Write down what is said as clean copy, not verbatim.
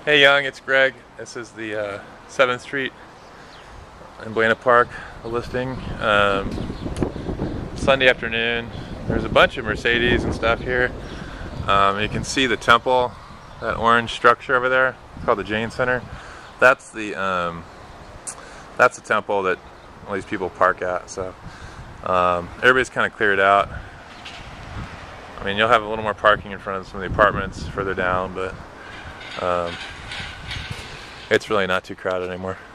Hey Young, it's Greg. This is the 7th Street in Buena Park listing. Sunday afternoon. There's a bunch of Mercedes and stuff here. You can see the temple, that orange structure over there. It's called the Jane Center. That's the temple that all these people park at. So everybody's kind of cleared out. I mean, you'll have a little more parking in front of some of the apartments further down, but it's really not too crowded anymore.